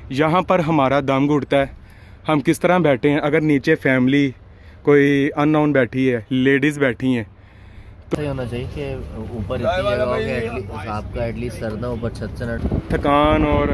यहाँ पर हमारा दम घुटता है। हम किस तरह बैठे हैं, अगर नीचे फैमिली कोई अननोन बैठी है, लेडीज़ बैठी हैं, तो होना चाहिए कि ऊपर इतनी जगह हो कि आपका एटलीस्ट सर ना ऊपर छत से न थकान और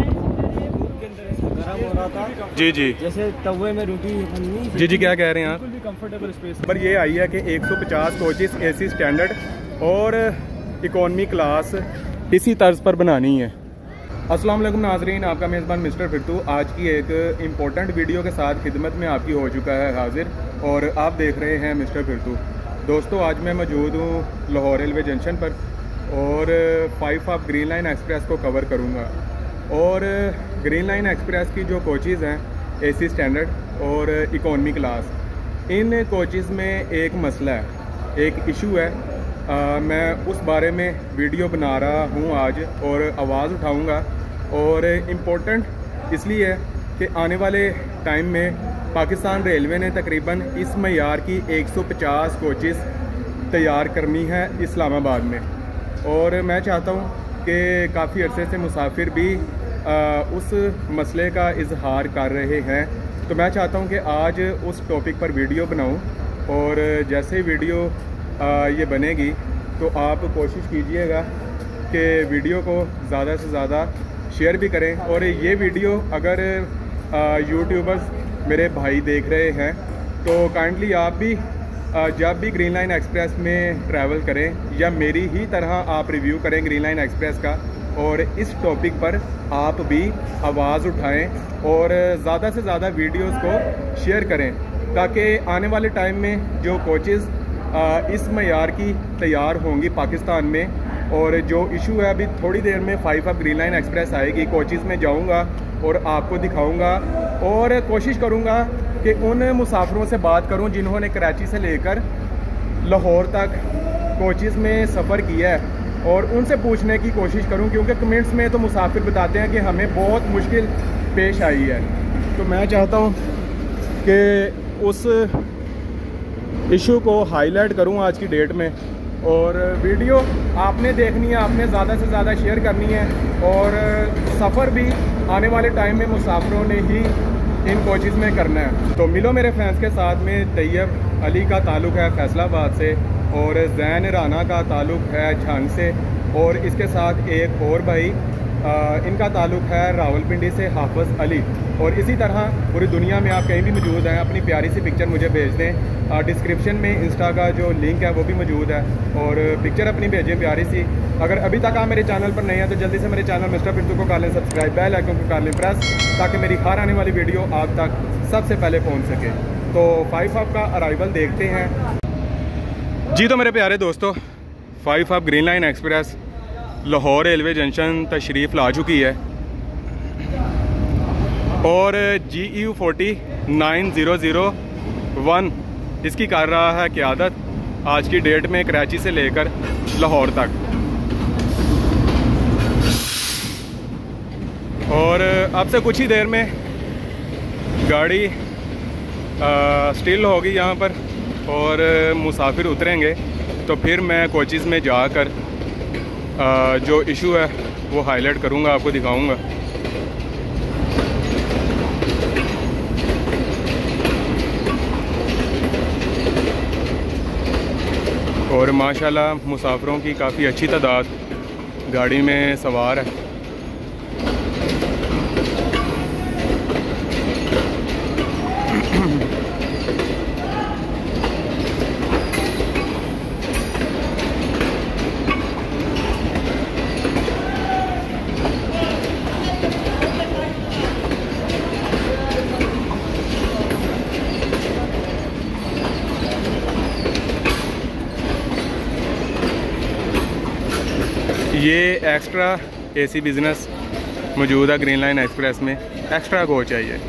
गर्म हो रहा था। जी जी जैसे तवे में रोटी बननी। जी जी, क्या कह रहे हैं आप? बिल्कुल भी कंफर्टेबल स्पेस पर ये आई है कि 150 कोचेस AC स्टैंडर्ड और इकोनॉमी क्लास इसी तर्ज पर बनानी है। अस्सलाम वालेकुम नाजरीन, आपका मेज़बान मिस्टर फिरतू आज की एक इम्पोर्टेंट वीडियो के साथ खिदमत में आपकी हो चुका है हाजिर, और आप देख रहे हैं मिस्टर फिरतू। दोस्तों, आज मैं मौजूद हूँ लाहौर रेलवे जंक्शन पर और 5 ऑफ ग्रीन लाइन एक्सप्रेस को कवर करूँगा। और ग्रीन लाइन एक्सप्रेस की जो कोचेज़ हैं AC स्टैंडर्ड और इकोनॉमी क्लास, इन कोचेज़ में एक मसला है, एक इशू है। मैं उस बारे में वीडियो बना रहा हूँ आज और आवाज़ उठाऊँगा। और इम्पोर्टेंट इसलिए है कि आने वाले टाइम में पाकिस्तान रेलवे ने तकरीबन इस मयार की 150 कोचेस तैयार करनी है इस्लामाबाद में। और मैं चाहता हूँ कि काफ़ी अरसे से मुसाफिर भी उस मसले का इजहार कर रहे हैं, तो मैं चाहता हूँ कि आज उस टॉपिक पर वीडियो बनाऊँ। और जैसे वीडियो ये बनेगी तो आप कोशिश कीजिएगा कि वीडियो को ज़्यादा से ज़्यादा शेयर भी करें। और ये वीडियो अगर यूट्यूबर्स मेरे भाई देख रहे हैं तो काइंडली आप भी जब भी ग्रीन लाइन एक्सप्रेस में ट्रैवल करें या मेरी ही तरह आप रिव्यू करें ग्रीन लाइन एक्सप्रेस का, और इस टॉपिक पर आप भी आवाज़ उठाएं और ज़्यादा से ज़्यादा वीडियोस को शेयर करें, ताकि आने वाले टाइम में जो कोचेज़ इस मयार की तैयार होंगी पाकिस्तान में, और जो इशू है अभी थोड़ी देर में 5 ऑफ ग्रीन लाइन एक्सप्रेस आएगी, कोचेज़ में जाऊंगा और आपको दिखाऊंगा और कोशिश करूंगा कि उन मुसाफिरों से बात करूं जिन्होंने कराची से लेकर लाहौर तक कोचेज़ में सफ़र किया है, और उनसे पूछने की कोशिश करूं, क्योंकि कमेंट्स में तो मुसाफिर बताते हैं कि हमें बहुत मुश्किल पेश आई है। तो मैं चाहता हूं कि उस इशू को हाईलाइट करूं आज की डेट में। और वीडियो आपने देखनी है, आपने ज़्यादा से ज़्यादा शेयर करनी है, और सफ़र भी आने वाले टाइम में मुसाफिरों ने ही इन कोचेज़ में करना है। तो मिलो मेरे फ्रेंड्स के साथ में तैयब अली का ताल्लुक़ है फैसलाबाद से, और जैन राना का ताल्लुक़ है झांग से, और इसके साथ एक और भाई इनका ताल्लुक़ है रावलपिंडी से हाफिज़ अली। और इसी तरह पूरी दुनिया में आप कहीं भी मौजूद हैं, अपनी प्यारी सी पिक्चर मुझे भेज दें। डिस्क्रिप्शन में इंस्टा का जो लिंक है वो भी मौजूद है, और पिक्चर अपनी भेजें प्यारी सी। अगर अभी तक आप मेरे चैनल पर नहीं हैं तो जल्दी से मेरे चैनल मिस्टर फिरतू को कर लें सब्सक्राइब, बेल आइकन को कर लें प्रेस, ताकि मेरी हर आने वाली वीडियो आप तक सबसे पहले पहुँच सके। तो 5 ऑफ का अराइवल देखते हैं जी। तो मेरे प्यारे दोस्तों, 5 up green line express Lahore railway junction तशरीफ़ ला चुकी है, और GU 49001 इसकी कर रहा है क़यादत आज की डेट में कराची से लेकर लाहौर तक। और अब से कुछ ही देर में गाड़ी स्टिल होगी यहाँ पर और मुसाफिर उतरेंगे, तो फिर मैं कोचेज़ में जाकर जो इशू है वो हाईलाइट करूँगा, आपको दिखाऊँगा। और माशाल्लाह मुसाफिरों की काफ़ी अच्छी तादाद गाड़ी में सवार है। ये एक्स्ट्रा AC बिज़नेस मौजूद है ग्रीन लाइन एक्सप्रेस में, एक्स्ट्रा कोच है ये।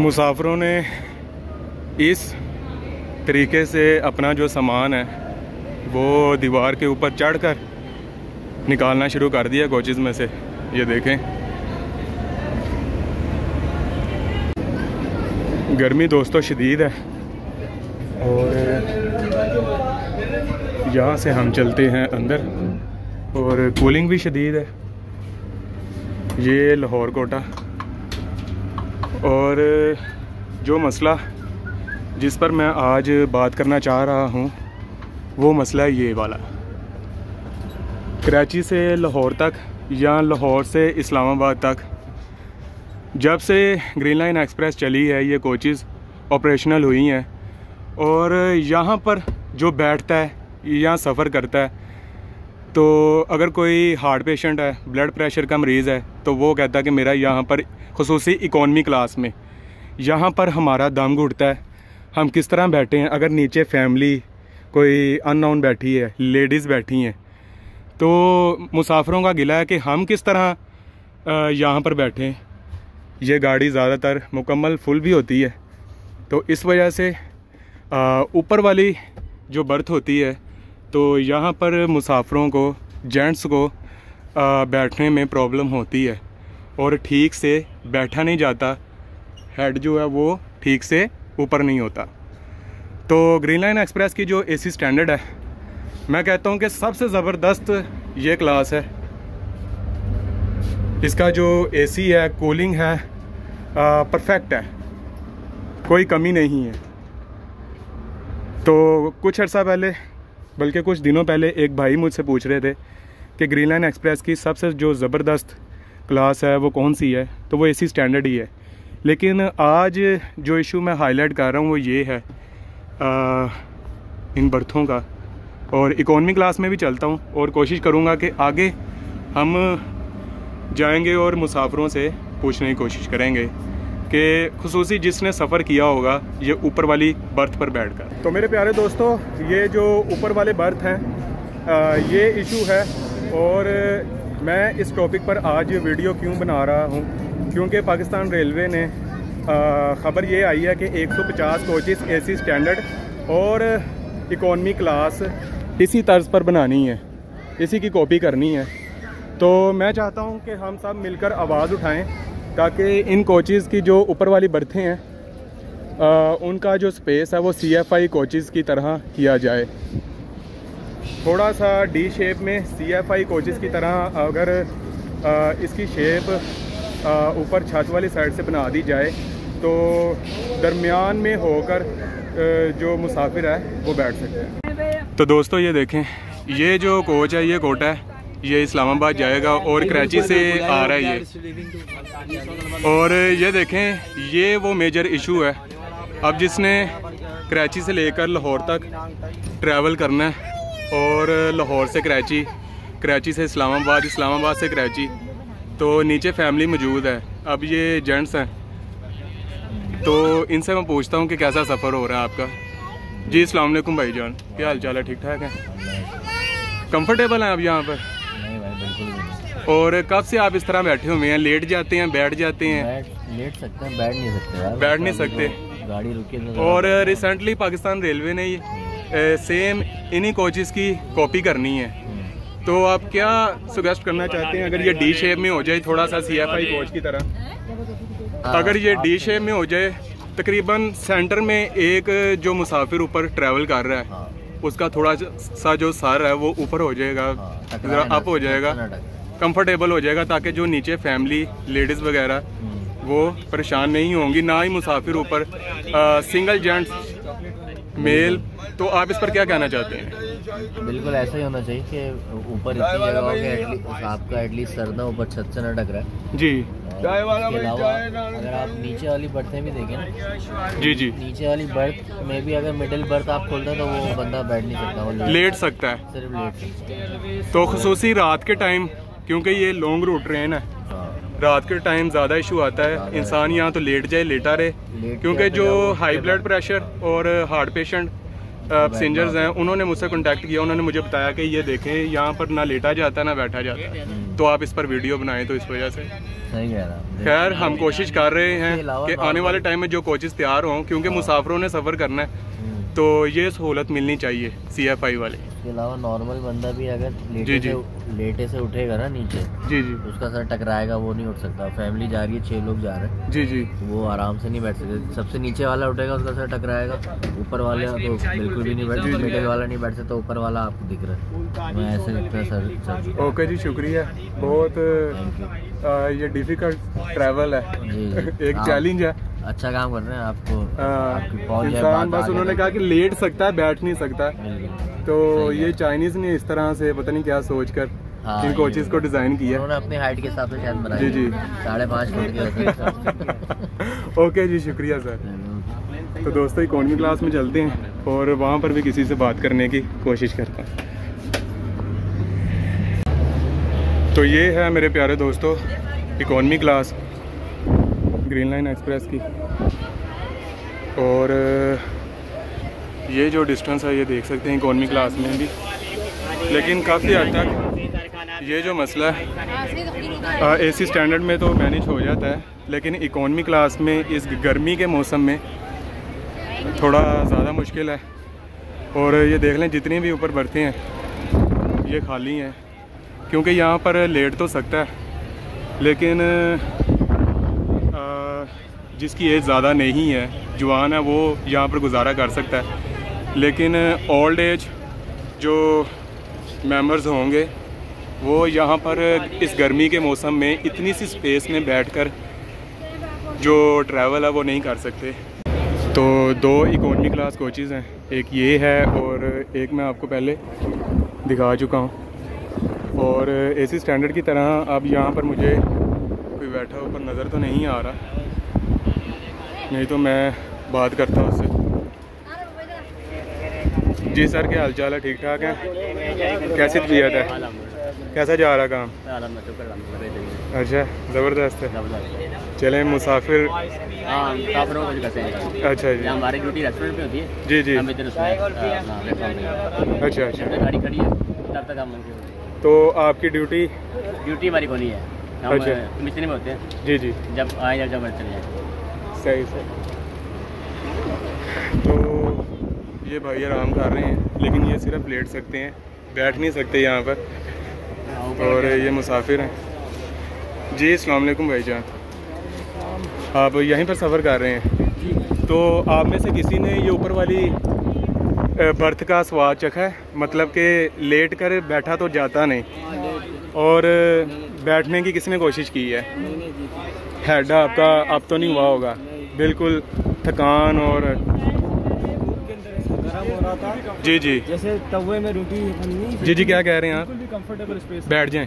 मुसाफिरों ने इस तरीके से अपना जो सामान है वो दीवार के ऊपर चढ़कर निकालना शुरू कर दिया कोचेज़ में से। ये देखें, गर्मी दोस्तों शदीद है और यहाँ से हम चलते हैं अंदर और कूलिंग भी शदीद है। ये लाहौर कोटा और जो मसला जिस पर मैं आज बात करना चाह रहा हूँ वो मसला ये वाला। कराची से लाहौर तक या लाहौर से इस्लामाबाद तक जब से ग्रीन लाइन एक्सप्रेस चली है, ये कोचेज़ ऑपरेशनल हुई हैं और यहाँ पर जो बैठता है या सफ़र करता है, तो अगर कोई हार्ट पेशेंट है, ब्लड प्रेशर का मरीज़ है, तो वो कहता है कि मेरा यहाँ पर खुसूसी इकोनॉमी क्लास में यहाँ पर हमारा दम घुटता है। हम किस तरह बैठे हैं, अगर नीचे फैमिली कोई अननोन बैठी है, लेडीज़ बैठी हैं, तो मुसाफिरों का गिला है कि हम किस तरह यहाँ पर बैठें। ये गाड़ी ज़्यादातर मुकम्मल फुल भी होती है, तो इस वजह से ऊपर वाली जो बर्थ होती है तो यहाँ पर मुसाफिरों को, जेंट्स को बैठने में प्रॉब्लम होती है और ठीक से बैठा नहीं जाता, हेड जो है वो ठीक से ऊपर नहीं होता। तो ग्रीन लाइन एक्सप्रेस की जो एसी स्टैंडर्ड है, मैं कहता हूँ कि सबसे ज़बरदस्त ये क्लास है। इसका जो एसी है, कूलिंग है, परफेक्ट है, कोई कमी नहीं है। तो कुछ अर्सा पहले, बल्कि कुछ दिनों पहले, एक भाई मुझसे पूछ रहे थे कि ग्रीन लाइन एक्सप्रेस की सबसे जो ज़बरदस्त क्लास है वो कौन सी है, तो वो एसी स्टैंडर्ड ही है। लेकिन आज जो इशू मैं हाईलाइट कर रहा हूँ वो ये है इन बर्थों का, और इकोनॉमी क्लास में भी चलता हूँ और कोशिश करूँगा कि आगे हम जाएंगे और मुसाफिरों से पूछने की कोशिश करेंगे कि खुसूसी जिसने सफ़र किया होगा ये ऊपर वाली बर्थ पर बैठकर। तो मेरे प्यारे दोस्तों, ये जो ऊपर वाले बर्थ हैं ये इशू है और मैं इस टॉपिक पर आज वीडियो क्यों बना रहा हूँ, क्योंकि पाकिस्तान रेलवे ने ख़बर ये आई है कि 150 कोचेज़ एसी स्टैंडर्ड और इकोनॉमी क्लास इसी तर्ज पर बनानी है, इसी की कॉपी करनी है। तो मैं चाहता हूं कि हम सब मिलकर आवाज़ उठाएं ताकि इन कोचेज़ की जो ऊपर वाली बर्थें हैं उनका जो स्पेस है वो CFI कोचेज़ की तरह किया जाए। थोड़ा सा डी शेप में CFI कोचेज़ की तरह अगर इसकी शेप ऊपर छत वाली साइड से बना दी जाए तो दरमियान में होकर जो मुसाफिर है वो बैठ सकते हैं। तो दोस्तों ये देखें, ये जो कोच है ये कोटा है, ये इस्लामाबाद जाएगा और कराची से आ रहा है ये। और ये देखें, ये वो मेजर इशू है। अब जिसने कराची से लेकर लाहौर तक ट्रैवल करना है और लाहौर से कराची, कराची से इस्लामाबाद, इस्लामाबाद से कराची, तो नीचे फैमिली मौजूद है। अब ये जेंट्स हैं तो इनसे मैं पूछता हूँ कि कैसा सफ़र हो रहा है आपका। जी अस्सलाम वालेकुम भाईजान, क्या हाल चाल है? ठीक ठाक है? कंफर्टेबल हैं आप यहाँ पर? नहीं भाई, बिल्कुल नहीं। और कब से आप इस तरह बैठे हुए हैं? लेट जाते हैं, बैठ जाते हैं? लेट सकते हैं, बैठ नहीं सकते यार। बैठ नहीं सकते, गाड़ी रुकी। और रिसेंटली पाकिस्तान रेलवे ने सेम इन्हीं कोचेज़ की कॉपी करनी है, तो आप क्या सजेस्ट करना चाहते हैं? अगर ये डी शेप में हो जाए, थोड़ा सा CFI कोच की तरह, अगर ये डी शेप में हो जाए, तकरीबन सेंटर में एक जो मुसाफिर ऊपर ट्रैवल कर रहा है उसका थोड़ा सा जो सर है वो ऊपर हो जाएगा, ज़रा अप हो जाएगा, कंफर्टेबल हो जाएगा, ताकि जो नीचे फैमिली, लेडीज़ वगैरह वो परेशान नहीं होंगी, ना ही मुसाफिर ऊपर सिंगल जेंट्स मेल। तो आप इस पर क्या कहना चाहते हैं? बिल्कुल ऐसा ही होना चाहिए कि ऊपर इतनी जगह हो कि आपका एटलीस्ट सर ना ऊपर छत से ना टकरा है जी। इसके अलावा अगर आप नीचे वाली बर्थें भी देखें ना, जी जी, नीचे वाली बर्थ में भी अगर मिडिल बर्थ आप खोलते हैं तो वो बंदा बैठ नहीं सकता, वो लेट सकता है, सिर्फ लेट सकता है। तो खुसूसी रात के टाइम, क्योंकि ये लॉन्ग रूट ट्रेन है, रात के टाइम ज़्यादा इशू आता है। इंसान यहाँ तो लेट जाए, लेटा रहे, क्योंकि जो हाई ब्लड प्रेशर और हार्ट पेशेंट पैसेंजर्स हैं, उन्होंने मुझसे कांटेक्ट किया, उन्होंने मुझे बताया कि ये देखें यहाँ पर ना लेटा जाता है ना बैठा जाता है, तो आप इस पर वीडियो बनाएं। तो इस वजह से सही कह रहा हूं। खैर हम कोशिश कर रहे हैं कि आने वाले टाइम में जो कोचेस तैयार हों, क्योंकि मुसाफिरों ने सफ़र करना है तो ये सहूलत मिलनी चाहिए CFI वाले। इसके अलावा नॉर्मल बंदा भी अगर जी लेटे से उठेगा ना नीचे, जी उसका सर टकराएगा, वो नहीं उठ सकता। फैमिली जा रही है, 6 लोग जा रहे हैं, जी तो वो आराम से नहीं बैठ सकते। सबसे नीचे वाला उठेगा उसका सर टकराएगा, ऊपर वाले तो बिल्कुल भी नहीं बैठ सकते, मिडिल वाला नहीं बैठ सकता, ऊपर वाला आपको दिख रहा है। मैं ऐसे लगता है सर। ओके जी, शुक्रिया बहुत। ये डिफिकल्ट ट्रैवल है जी एक चैलेंज है। अच्छा काम कर रहे हैं आपको। इंसान बस उन्होंने कहा कि लेट सकता है, बैठ नहीं सकता, तो ये चाइनीज ने इस तरह से पता नहीं क्या सोचकर इन कोचेस को डिजाइन किया। उन्होंने अपनी हाइट के हिसाब से शायद बनाया। जी 5.5 फुट के। ओके जी, शुक्रिया सर। तो दोस्तों इकोनॉमी क्लास में चलते हैं और वहाँ पर भी किसी से बात करने की कोशिश करते हैं। तो ये है मेरे प्यारे दोस्तों economy class green line express की, और ये जो डिस्टेंस है ये देख सकते हैं इकोनॉमी क्लास में भी, लेकिन काफ़ी हद तक ये जो मसला है AC स्टैंडर्ड में तो मैनेज हो जाता है, लेकिन इकोनॉमी क्लास में इस गर्मी के मौसम में थोड़ा ज़्यादा मुश्किल है। और ये देख लें जितनी भी ऊपर बर्थे हैं ये खाली हैं, क्योंकि यहाँ पर लेट तो सकता है, लेकिन जिसकी एज ज़्यादा नहीं है, जवान है, वो यहाँ पर गुजारा कर सकता है। लेकिन ओल्ड एज जो मेंबर्स होंगे वो यहाँ पर इस गर्मी के मौसम में इतनी सी स्पेस में बैठकर जो ट्रैवल है वो नहीं कर सकते। तो 2 इकोनॉमी क्लास कोचेस हैं, एक ये है और एक मैं आपको पहले दिखा चुका हूँ। और AC स्टैंडर्ड की तरह अब यहाँ पर मुझे कोई बैठा ऊपर नज़र तो नहीं आ रहा, नहीं तो मैं बात करता हूँ उससे। जी सर, क्या हाल चाल है? ठीक ठाक है? कैसी तबीयत है? कैसा जा रहा काम? अच्छा, ज़बरदस्त है। चलें मुसाफिर। अच्छा जी, हमारी ड्यूटी रेस्टोरेंट पे होती है। जी जी। अच्छा अच्छा, गाड़ी खड़ी है तब तक हम। तो आपकी ड्यूटी हमारी को नहीं है, हम मिस्त्री में होते हैं। जी जी, जब आए जब चले जाए। सही सही। तो ये भाई आराम कर रहे हैं, लेकिन ये सिर्फ लेट सकते हैं, बैठ नहीं सकते यहाँ पर। और ये मुसाफिर हैं। जी अस्सलाम वालेकुम भाईजान, आप यहीं पर सफ़र कर रहे हैं? तो आप में से किसी ने ये ऊपर वाली बर्थ का स्वाद चखा है? मतलब कि लेट कर बैठा तो जाता नहीं, और बैठने की किसी ने कोशिश की है? हेड आपका अब तो नहीं हुआ होगा, बिल्कुल थकान और हो रहा था। जी जी, जैसे तवे में रोटी बननी। जी जी, क्या कह रहे हैं आप? बिल्कुल भी कंफर्टेबल स्पेस, बैठ जाएं।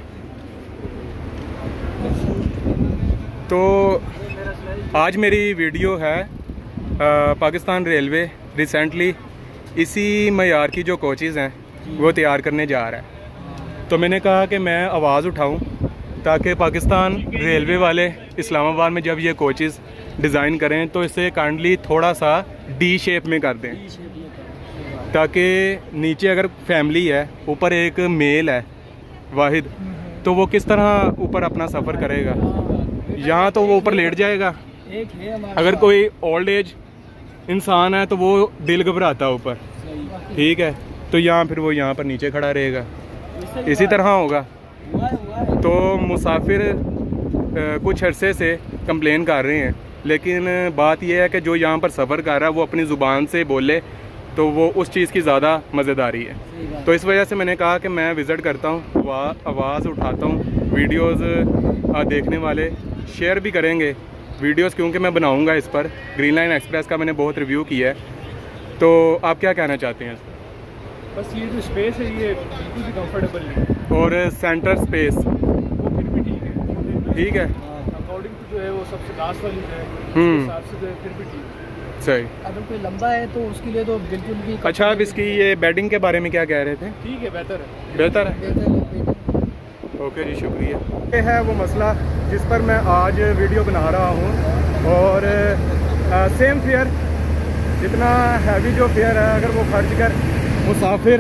तो आज मेरी वीडियो है पाकिस्तान रेलवे रिसेंटली इसी मयार की जो कोचेज़ हैं वो तैयार करने जा रहा है। तो मैंने कहा कि मैं आवाज़ उठाऊं ताकि पाकिस्तान रेलवे वाले इस्लामाबाद में जब ये कोचेज़ डिज़ाइन करें तो इसे काइंडली थोड़ा सा D शेप में कर दें, ताकि नीचे अगर फैमिली है, ऊपर एक मेल है वाहिद, तो वो किस तरह ऊपर अपना सफ़र करेगा। यहाँ तो वो ऊपर लेट जाएगा, अगर कोई ओल्ड एज इंसान है तो वो दिल घबराता ऊपर, ठीक है, तो यहाँ फिर वो यहाँ पर नीचे खड़ा रहेगा, इसी तरह होगा। तो मुसाफिर कुछ अरसे से कंप्लेन कर रहे हैं, लेकिन बात यह है कि जो यहाँ पर सफ़र कर रहा है वो अपनी ज़ुबान से बोले तो वो उस चीज़ की ज़्यादा मज़ेदारी है। तो इस वजह से मैंने कहा कि मैं विज़िट करता हूँ, आवाज़ उठाता हूँ, वीडियोज़ देखने वाले शेयर भी करेंगे वीडियोस, क्योंकि मैं बनाऊंगा इस पर। ग्रीन लाइन एक्सप्रेस का मैंने बहुत रिव्यू किया है। तो आप क्या कहना चाहते हैं? बस ये जो स्पेस है ये बिल्कुल भी कंफर्टेबल नहीं, और सेंटर स्पेस वो फिर भी ठीक है। ठीक है, अकॉर्डिंग टू जो है वो सबसे लास्ट वाली है, उस हिसाब से जो है फिर भी ठीक है। सही। अगर कोई लंबा है तो उसके लिए तो बिल्कुल भी। अच्छा, अब इसकी ये बेडिंग के बारे में क्या कह रहे थे? ठीक है, बेहतर है, बेहतर है। ओके जी, शुक्रिया। ये है वो मसला जिस पर मैं आज वीडियो बना रहा हूँ, और सेम फेयर इतना हैवी जो फेयर है, अगर वो खर्च कर मुसाफिर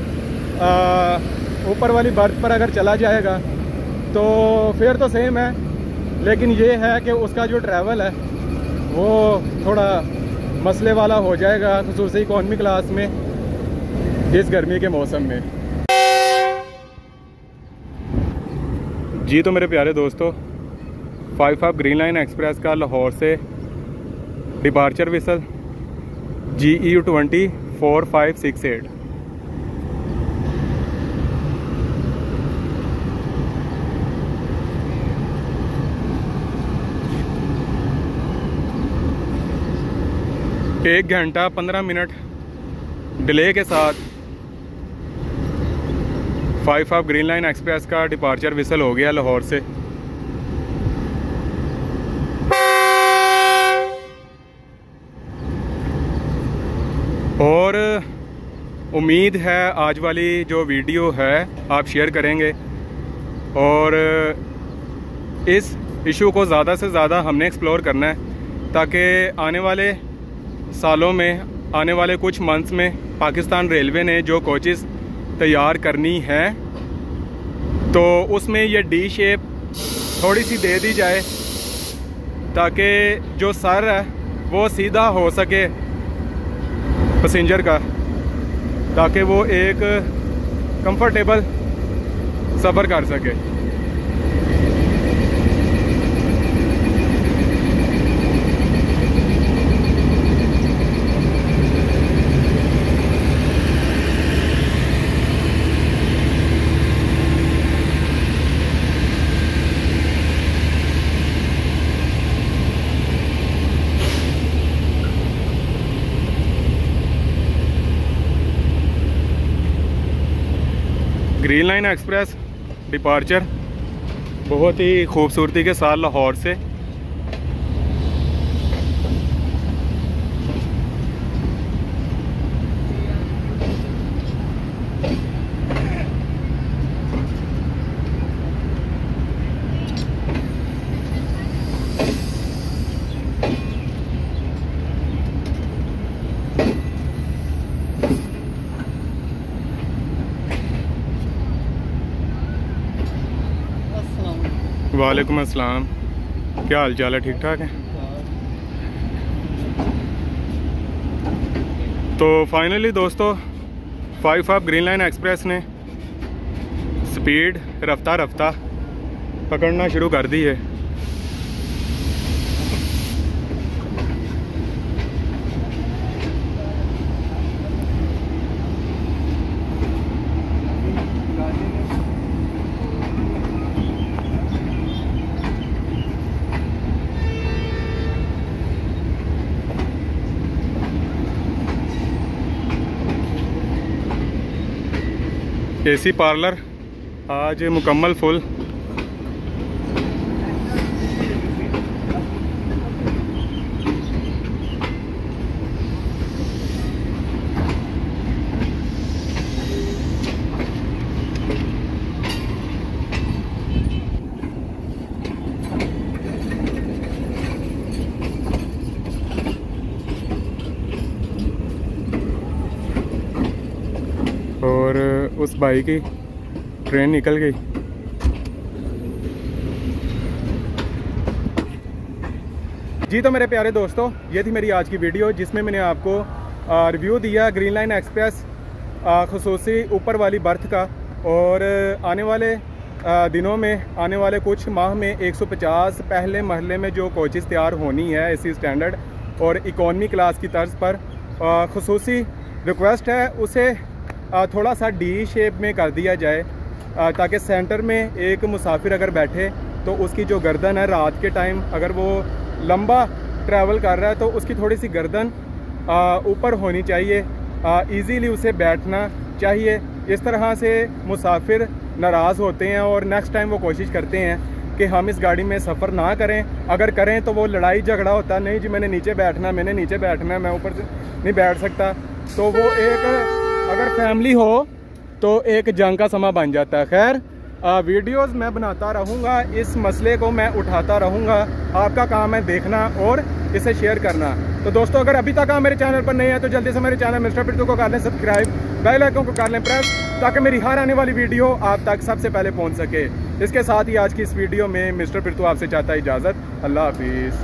ऊपर वाली बर्थ पर अगर चला जाएगा तो फेयर तो सेम है, लेकिन ये है कि उसका जो ट्रैवल है वो थोड़ा मसले वाला हो जाएगा, ख़ुसूसी इकॉनमी क्लास में इस गर्मी के मौसम में। जी तो मेरे प्यारे दोस्तों, 55 ग्रीन लाइन एक्सप्रेस का लाहौर से डिपार्चर विसल GEU 204568। एक घंटा 15 मिनट डिले के साथ 55 ग्रीन लाइन एक्सप्रेस का डिपार्चर विसल हो गया लाहौर से। और उम्मीद है आज वाली जो वीडियो है आप शेयर करेंगे और इस इशू को ज़्यादा से ज़्यादा हमने एक्सप्लोर करना है, ताकि आने वाले सालों में, आने वाले कुछ मंथ्स में पाकिस्तान रेलवे ने जो कोचेस तैयार करनी है तो उसमें ये डी शेप थोड़ी सी दे दी जाए, ताकि जो सर है वो सीधा हो सके पैसेंजर का, ताकि वो एक कंफर्टेबल सफ़र कर सके। ग्रीन लाइन एक्सप्रेस डिपार्चर बहुत ही खूबसूरती के साथ लाहौर से वालेकुम अस्सलाम, क्या हाल चाल है? ठीक ठाक है। तो फाइनली दोस्तों 55 ग्रीन लाइन एक्सप्रेस ने स्पीड रफ्ता रफ्ता पकड़ना शुरू कर दी है। एसी पार्लर आज मुकम्मल फुल। और उस भाई की ट्रेन निकल गई। जी तो मेरे प्यारे दोस्तों, ये थी मेरी आज की वीडियो जिसमें मैंने आपको रिव्यू दिया ग्रीन लाइन एक्सप्रेस ख़ुसूसी ऊपर वाली बर्थ का। और आने वाले दिनों में, आने वाले कुछ माह में 150 पहले महल्ले में जो कोचेस तैयार होनी है एसी स्टैंडर्ड और इकॉनमी क्लास की तर्ज पर, ख़ुसूसी रिक्वेस्ट है उसे थोड़ा सा डी शेप में कर दिया जाए, ताकि सेंटर में एक मुसाफिर अगर बैठे तो उसकी जो गर्दन है रात के टाइम अगर वो लंबा ट्रैवल कर रहा है तो उसकी थोड़ी सी गर्दन ऊपर होनी चाहिए, इजीली उसे बैठना चाहिए। इस तरह से मुसाफिर नाराज़ होते हैं और नेक्स्ट टाइम वो कोशिश करते हैं कि हम इस गाड़ी में सफ़र ना करें। अगर करें तो वो लड़ाई झगड़ा होता है, नहीं जी मैंने नीचे बैठना, मैंने नीचे बैठना है, मैं ऊपर से नहीं बैठ सकता। तो वो एक अगर फैमिली हो तो एक जंग का समा बन जाता है। खैर वीडियोस मैं बनाता रहूँगा, इस मसले को मैं उठाता रहूँगा। आपका काम है देखना और इसे शेयर करना। तो दोस्तों अगर अभी तक आप मेरे चैनल पर नहीं है तो जल्दी से मेरे चैनल मिस्टर पिट्टू को कर लें सब्सक्राइब, बेल आइकन को कर लें प्रेस, ताकि मेरी हर आने वाली वीडियो आप तक सबसे पहले पहुँच सके। इसके साथ ही आज की इस वीडियो में मिस्टर पिट्टू आपसे चाहता है इजाज़त। अल्लाह हाफिज़।